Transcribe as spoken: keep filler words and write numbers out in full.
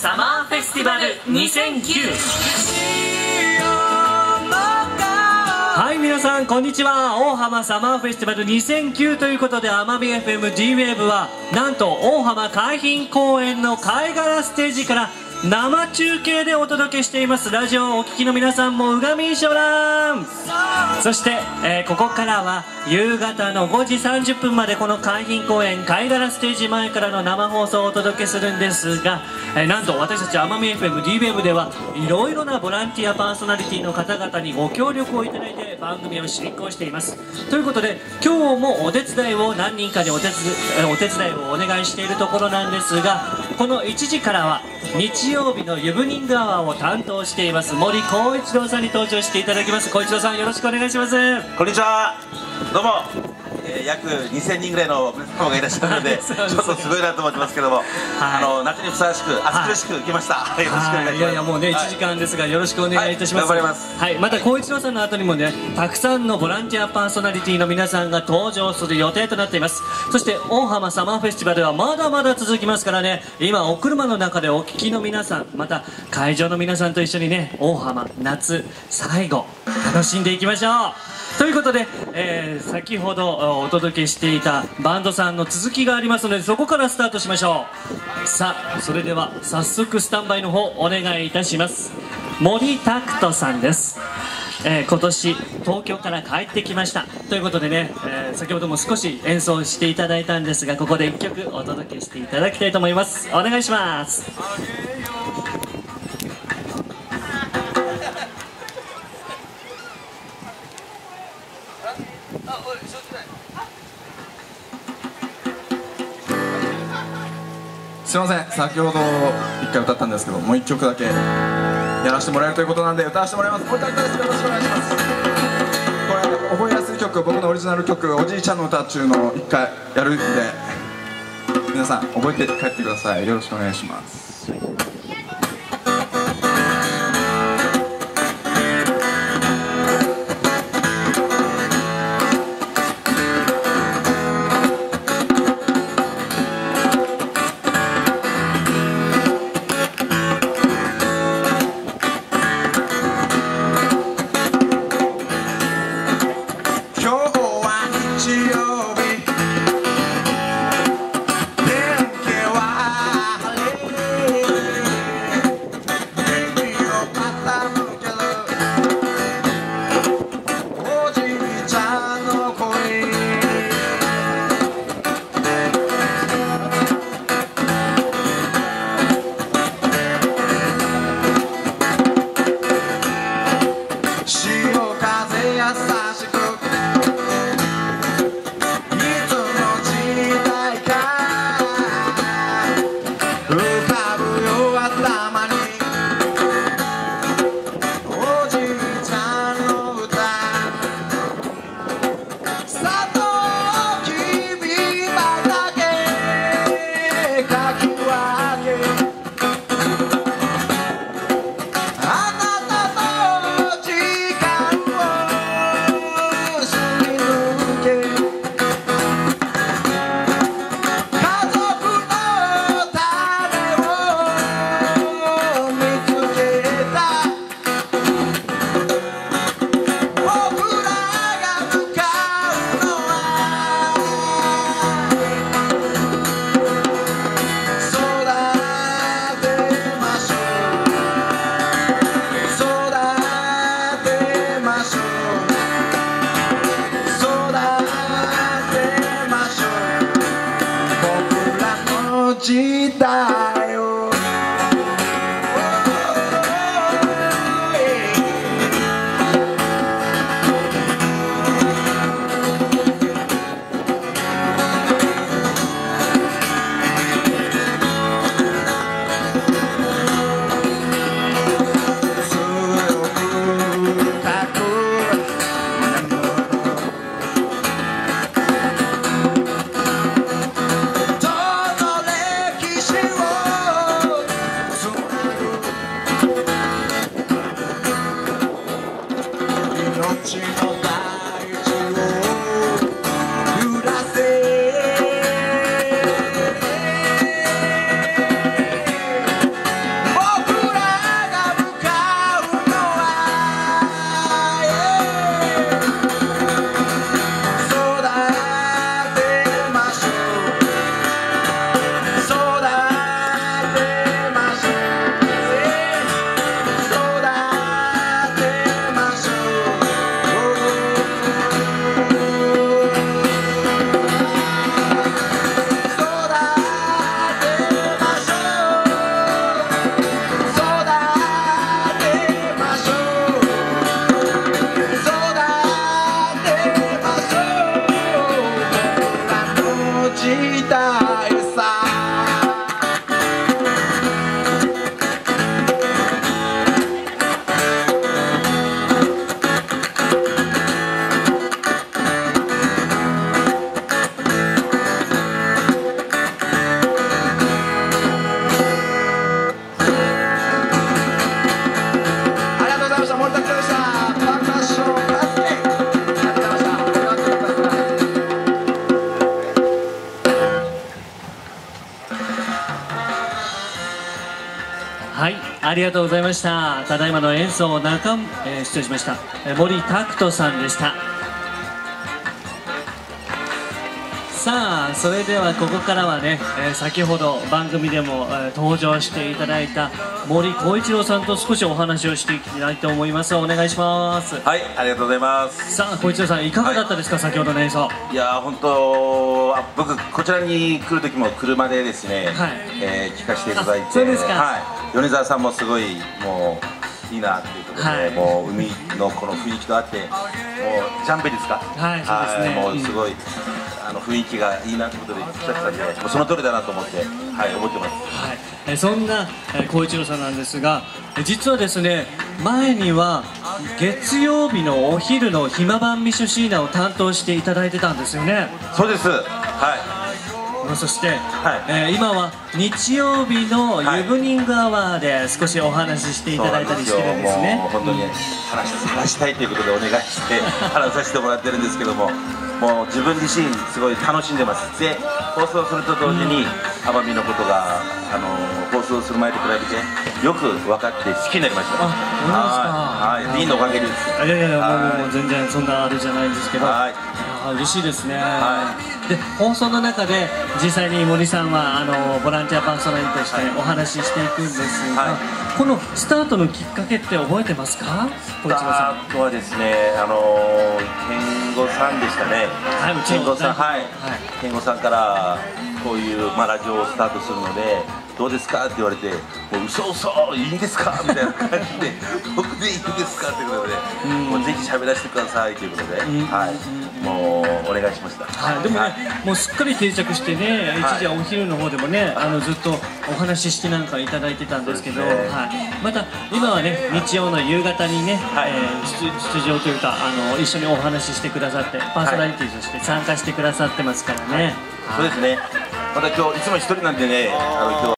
サマーフェスティバルにせんきゅう。はい、皆さんこんにちは。大浜サマーフェスティバルにせんきゅうということで、奄美 エフエム D ウェーブはなんと大浜海浜公園の貝殻ステージから生中継でお届けしています。ラジオをお聞きの皆さんもうがみんしょらん。そして、えー、ここからは夕方のごじさんじゅっぷんまでこの海浜公園貝殻ステージ前からの生放送をお届けするんですが、えー、なんと私たち奄美 エフエム D ウェーブではいろいろなボランティアパーソナリティの方々にご協力をいただいて番組を進行しています。ということで今日もお手伝いを何人かにお手伝い、お手伝いをお願いしているところなんですが、このいちじからは日曜日のイブニングアワーを担当しています森光一郎さんに登場していただきます。光一郎さん、よろしくお願いします。 こんにちは、どうも、えー、約にせんにんぐらいの皆様がいらっしゃるのでちょっとすごいなと思ってますけども、はい、あの夏にふさわしく暑苦しく来ました、はい、よろしくお願いします。 いやいや、もうね、はい、いちじかんですがよろしくお願いいたします。 はい、頑張ります。 はい、また光一郎さんの後にもね、たくさんのボランティアパーソナリティの皆さんが登場する予定となっています。そして大浜サマーフェスティバルはまだまだ続きますからね、今お車の中でお聞きの皆さん、また会場の皆さんと一緒にね、大浜夏最後楽しんでいきましょう。ということで、えー、先ほどお届けしていたバンドさんの続きがありますので、そこからスタートしましょう。さあ、それでは早速スタンバイの方お願いいたします。森拓人さんです。えー、今年東京から帰ってきましたということでね、えー、先ほども少し演奏していただいたんですが、ここでいっきょくお届けしていただきたいと思います。お願いします。 すいません、先ほどいっかい歌ったんですけど、もういっきょくだけやらせてもらえるということなんで歌わせてもらいます。森田です。よろしくお願いします。これ覚えやすい曲、僕のオリジナル曲、おじいちゃんの歌っていうのをいっかいやるんで、皆さん覚えて帰ってください。よろしくお願いします。 どの歴史をはい、ありがとうございました。ただいまの演奏中、えー、失礼しました、えー、森拓人さんでした。さあ、それではここからはね、えー、先ほど番組でも、えー、登場していただいた森光一郎さんと少しお話をしていきたいと思います。お願いします。 はい、ありがとうございます。 さあ、光一郎さんいかがだったですか、はい、先ほどの演奏。 いやー、本当、あ、僕こちらに来る時も車でですね、はい、えー、聞かせていただいて、 そうですか、 はい、米沢さんもすごいもういいなっていうことで、はい、もう海のこの雰囲気とあって、もうジャンベですか、 はい、そうですね、 もうすごい、うん、あの雰囲気がいいなってことで聞かせたんで、もうその通りだなと思って、はい、思ってます。 はい、えそんな光一郎さんなんですが、実はですね、前には月曜日のお昼の暇晩味噌シーナを担当していただいてたんですよね。 そうです。はい。 そして、はい、えー、今は日曜日のイブニングアワーで少しお話ししていただいたりしてるんですね。 もう本当に話話したいということでお願いして話させてもらってるんですけども、もう自分自身すごい楽しんでます。で、放送すると同時に奄美のことがあの放送する前と比べてよく分かって好きになりました。 あ、そうですか。 はい、はい、いいのおかげです。 いやいやいや、もう全然そんなあれじゃないんですけど、はい、あ、嬉しいですね。はい、で、放送の中で実際に森さんはあのボランティアパーソナリティとしてお話ししていくんですが、はい、このスタートのきっかけって覚えてますか？ スタートはですね、あの健吾さんでしたね。はい、健吾さん、はい、健吾さんからこういう、まあ、ラジオをスタートするのでどうですかって言われて、もう嘘嘘いいんですかみたいな感じで僕でいいんですかっていうことで、うん、もうぜひ喋らせてくださいということで、うん、はい、もうお願いしました。 はい、でもね、はい、もうすっかり定着してね、一時はお昼の方でもね、あのずっとお話ししてなんかいただいてたんですけど、ね、はい、また今はね、日曜の夕方にね、はい、えー、出場というかあの一緒にお話ししてくださってパーソナリティとして参加してくださってますからね。 はい、そうですね。また今日いつも一人なんでね、あの今日